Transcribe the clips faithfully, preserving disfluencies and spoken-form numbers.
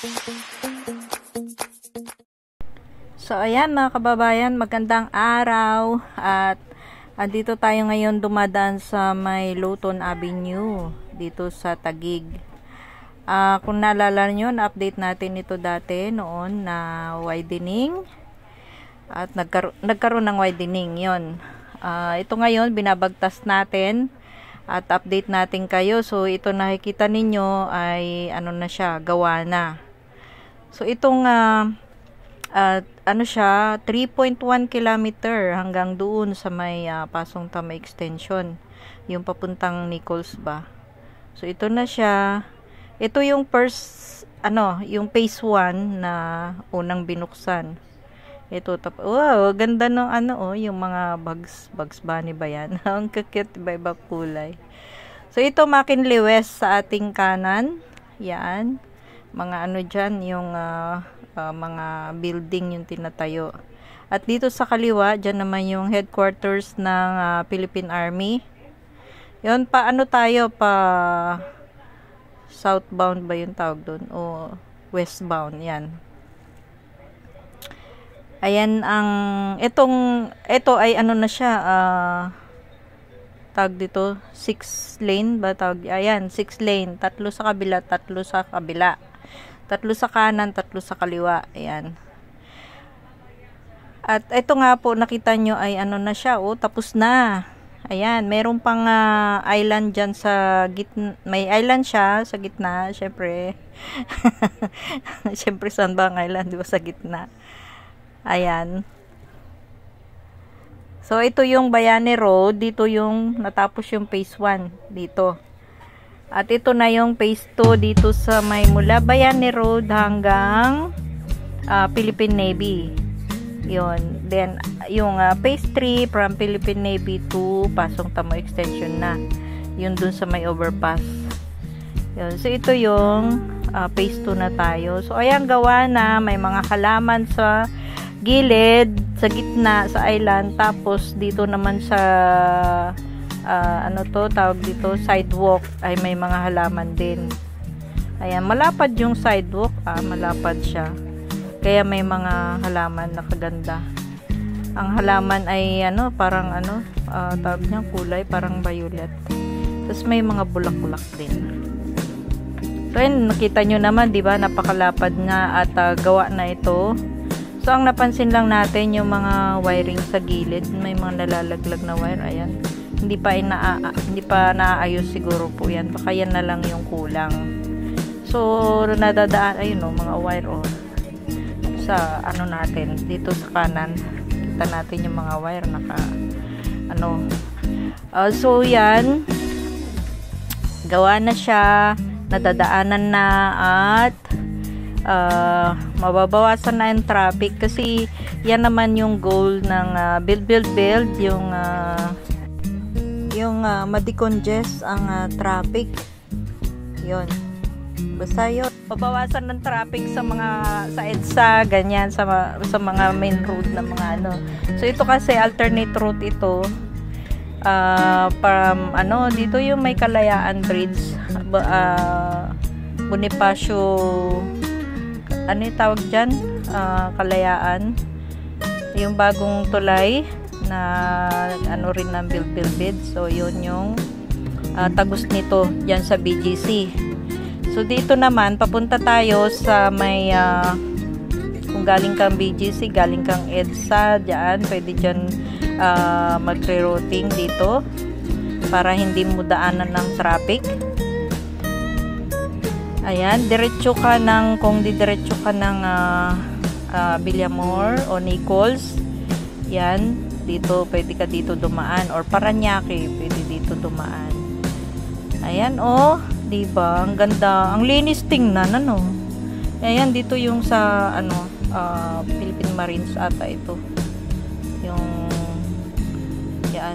So ayan mga kababayan, magandang araw at andito tayo ngayon dumadaan sa may Luton Avenue dito sa Taguig. Uh, kung naalala nyo, na-update natin ito dati noon na widening at nagkaro nagkaroon ng widening yon. Uh, ito ngayon binabagtas natin at update natin kayo. So ito nakikita ninyo ay ano na siya, gawa na. So itong uh, at uh, ano siya, three point one kilometer hanggang doon sa may uh, Pasong Tama Extension, yung papuntang Nichols ba. So ito na siya. Ito yung first ano, yung phase one na unang binuksan. Ito tap. Wow, ganda ng ano oh, yung mga bugs bugs bunny ba yan? Ang cute, iba-iba kulay. So ito McKinley West sa ating kanan. Yan. Mga ano diyan, yung uh, Uh, mga building yung tinatayo. At dito sa kaliwa, dyan naman yung headquarters ng uh, Philippine Army. Yun, pa ano tayo, pa southbound ba yung tawag doon? O westbound, yan. Ayan ang, itong, ito ay ano na siya, uh, tawag dito, six lane ba tawag? Ayan, six lane. Tatlo sa kabila, tatlo sa kabila. Tatlo sa kanan, tatlo sa kaliwa. Ayan. At ito nga po, nakita nyo ay ano na siya. Oh, tapos na. Ayan. Meron pang uh, island dyan sa gitna. May island siya sa gitna. Siyempre. Siyempre, saan ba ang island? Di ba sa gitna? Ayan. So, ito yung Bayani Road. Dito yung natapos yung phase one. Dito. At ito na yung phase two dito sa may mula Bayani Road hanggang uh, Philippine Navy. Yun. Then, yung uh, phase three from Philippine Navy to Pasong Tamo Extension na. Yun dun sa may overpass. Yun. So, ito yung uh, phase two na tayo. So, ayan, gawa na. May mga halaman sa gilid, sa gitna, sa island. Tapos, dito naman sa Uh, ano to, tawag dito, sidewalk, ay may mga halaman din. Ayan, malapad yung sidewalk, ah, malapad siya. Kaya may mga halaman na kaganda. Ang halaman ay, ano, parang, ano, uh, tawag niya, kulay, parang violet. Tapos may mga bulak-bulak din. So, ayun, nakita nyo naman, di ba, napakalapad nga at uh, gawa na ito. So, ang napansin lang natin, yung mga wiring sa gilid, may mga nalalaglag na wire, ayan. Hindi pa ina hindi pa naayos siguro po yan. Baka yan na lang yung kulang. So, nadadaan, ayun o, mga wire o. Sa, ano natin, dito sa kanan. Kita natin yung mga wire naka, ano. Uh, so, yan. Gawa na siya. Nadadaanan na at uh, mababawasan na yung traffic. Kasi, yan naman yung goal ng uh, build, build, build. Yung, uh, yung uh, ma-decongest ang uh, traffic. Yun. Basta yun. Pabawasan ng traffic sa mga sa EDSA, ganyan, sa, sa mga main road na mga ano. So, ito kasi alternate route ito. Uh, from, ano, dito yung may Kalayaan Bridge. Uh, Bonifacio, ano yung tawag dyan? Uh, Kalayaan. Yung bagong tulay na ano rin ng build build bid. So yun yung uh, tagos nito diyan sa B G C. So dito naman papunta tayo sa may uh, kung galing kang B G C, galing kang EDSA, diyan pwede diyan uh, mag-rerouting dito para hindi mo daanan ng traffic. Ayan, diretso ka ng kung didiretso ka ng uh, uh, Villamor o Nichols, yan. Dito, pwede ka dito dumaan. Or Paranaque, pwede dito dumaan. Ayan, oh. Diba? Ang ganda. Ang linis tingnan, ano. Ayan, dito yung sa, ano, uh, Philippine Marines ata ito. Yung, yan.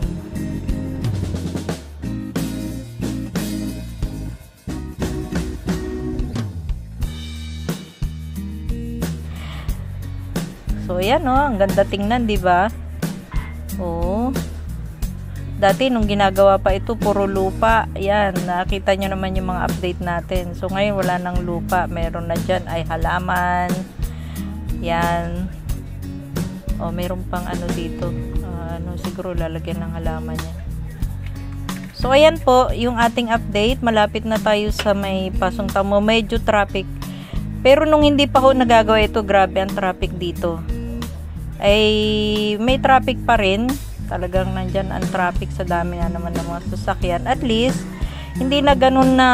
So, ayan, oh. Ang ganda tingnan, diba? Oh. Dati nung ginagawa pa ito, puro lupa. Yan, nakita nyo naman yung mga update natin. So ngayon wala nang lupa. Meron na dyan ay halaman. Yan. O, meron pang ano dito. Uh, ano, siguro lalagyan ng halaman yan. So ayan po, yung ating update. Malapit na tayo sa may Pasong Tamo. Medyo traffic. Pero nung hindi pa ho nagagawa ito, grabe ang traffic dito. Ay may traffic pa rin. Talagang nandyan ang traffic sa dami na naman ng mga sasakyan. At least, hindi na ganun na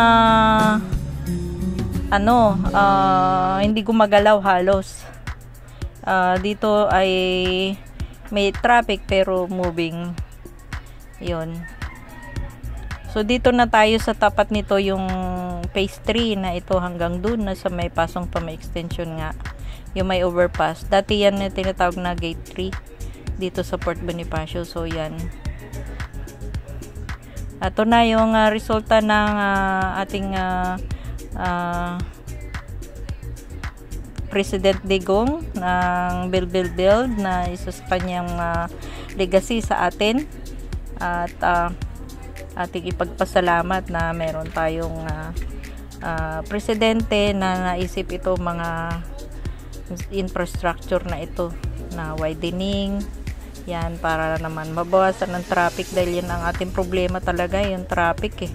ano, uh, hindi gumagalaw halos. Uh, dito ay may traffic pero moving. Yun. So, dito na tayo sa tapat nito yung phase three na ito hanggang dun na sa may Pasong Tamo extension nga. Yung may overpass. Dati yan na tinatawag na gate three. Dito sa Port Bonifacio. So yan, ito na yung uh, resulta ng uh, ating uh, uh, President Digong ng Build Build Build na isa sa kanyang uh, legacy sa atin. At uh, ating ipagpasalamat na meron tayong uh, uh, presidente na naisip ito mga infrastructure na ito na widening. Yan, para naman mabawasan ng traffic dahil yan ang ating problema talaga, yung traffic eh.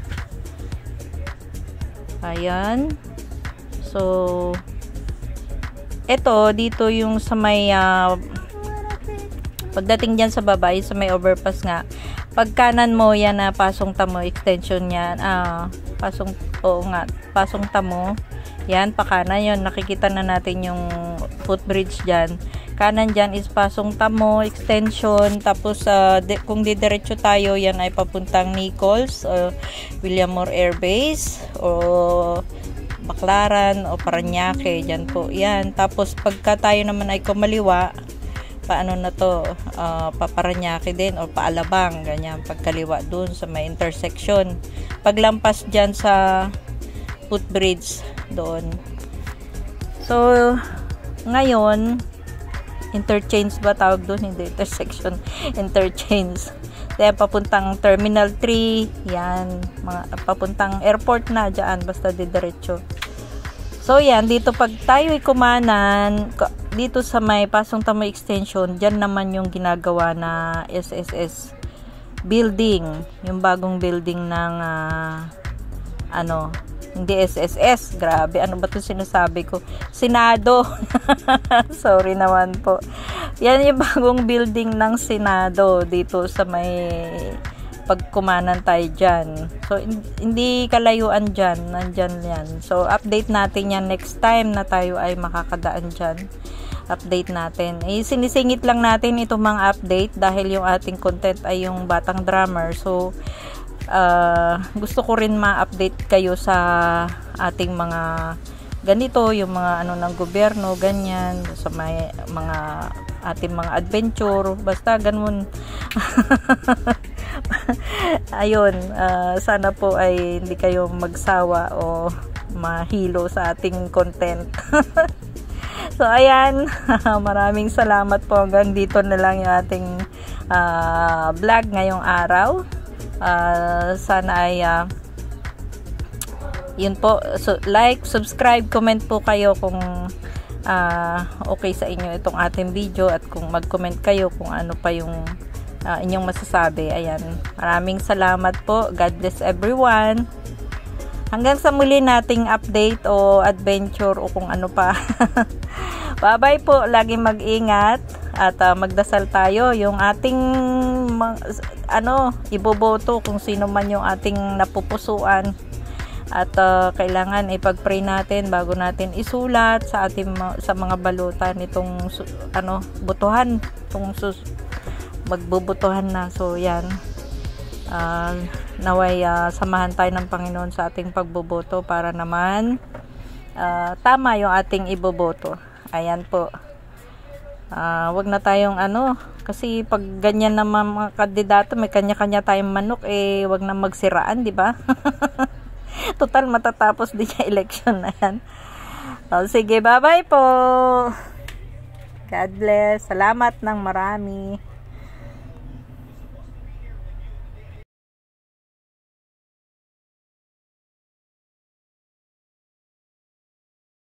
Ayan. So, eto, dito yung sa may, uh, pagdating dyan sa baba, sa may overpass nga, pag kanan mo, yan na uh, Pasong Tamo extension yan, ah, uh, Pasong, oo nga, Pasong Tamo, yan, pakanan yun, nakikita na natin yung footbridge dyan. Kanan dyan is Pasong Tamo extension. Tapos uh, de, kung didiretso tayo, yan ay papuntang Nichols o William Moore Air Base o Baclaran o Parañaque. Dyan po. Yan. Tapos pagka tayo naman ay kumaliwa, paano na to? Uh, Paparañaque din o Paalabang. Ganyan. Pagkaliwa dun sa may intersection. Paglampas dyan sa footbridge doon. So, ngayon, interchange ba tawag doon? Hindi, intersection, interchange. Kaya papuntang Terminal three, yan, mga, papuntang airport na dyan, basta didiretso. So yan, dito pag tayo ay kumanan, dito sa may Pasong Tamo extension, dyan naman yung ginagawa na S S S building, yung bagong building ng uh, ano, hindi S S S, grabe, ano ba ito sinasabi ko? Senado. Sorry naman po. Yan yung bagong building ng Senado dito sa may pagkumanan tayo dyan. So, hindi kalayuan dyan. Nandyan yan. So, update natin yan next time na tayo ay makakadaan dyan. Update natin. Eh, sinisingit lang natin itong mga update dahil yung ating content ay yung Batang Drummer. So, Uh, gusto ko rin ma-update kayo sa ating mga ganito, yung mga ano ng gobyerno, ganyan, sa may, mga ating mga adventure, basta ganun. Ayun, uh, sana po ay hindi kayo magsawa o mahilo sa ating content. So ayan, maraming salamat po, hanggang dito na lang yung ating uh, vlog ngayong araw. Uh, sana ay uh, yun po, so, like, subscribe, comment po kayo kung uh, okay sa inyo itong ating video at kung mag-comment kayo kung ano pa yung uh, inyong masasabi. Ayan, maraming salamat po. God bless everyone. Hanggang sa muli nating update o adventure o kung ano pa. Bye bye po, lagi mag-ingat at uh, magdasal tayo yung ating ano, iboboto kung sino man yung ating napupusuan. At uh, kailangan ipag-pray natin bago natin isulat sa ating sa mga balutan nitong ano, botohan, tong sus magbubutuhan na. So yan. Uh, naway uh, samahan tayo ng Panginoon sa ating pagboboto para naman uh, tama yung ating iboboto. Ayan po. Uh, wag na tayong ano, kasi pag ganyan naman mga kandidato, may kanya-kanya tayong manok, eh wag na magsiraan, di ba? Total matatapos din yung election na yan. Oh, sige, bye-bye po. God bless. Salamat ng marami.